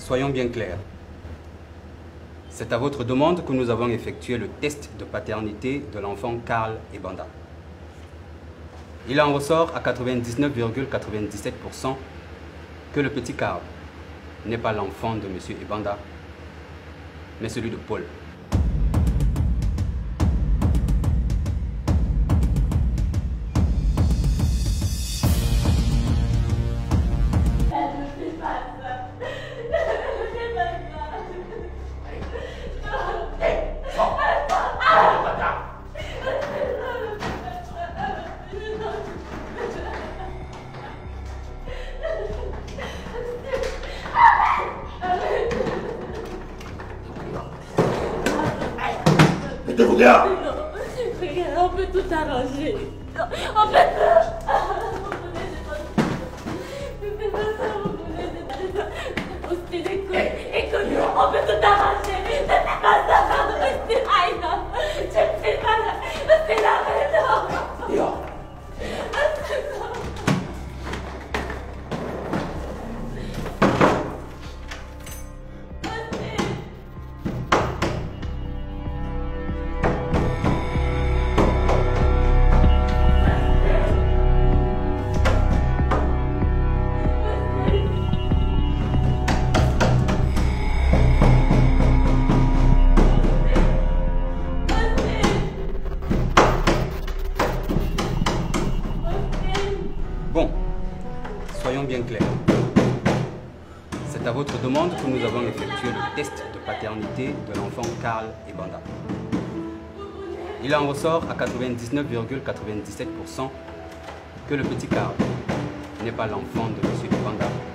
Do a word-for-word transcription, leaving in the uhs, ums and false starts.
Soyons bien clairs. C'est à votre demande que nous avons effectué le test de paternité de l'enfant Karl Ebanda. Il en ressort à quatre-vingt-dix-neuf virgule quatre-vingt-dix-sept pour cent que le petit Karl n'est pas l'enfant de M. Ebanda, mais celui de Paul. Mettez-vous bien! Regarde, on peut tout arranger. On peut tout. Ne fais pas ça, vous voulez pas ça. Écoute, écoute, on peut tout arranger. Ne fais pas ça. Aïe, non. Je ne fais pas ça. C'est la raison. Dehors. Bon, soyons bien clairs. C'est à votre demande que nous avons effectué le test de paternité de l'enfant Karl Ebanda. Il en ressort à quatre-vingt-dix-neuf virgule quatre-vingt-dix-sept pour cent que le petit Karl n'est pas l'enfant de M. Ebanda,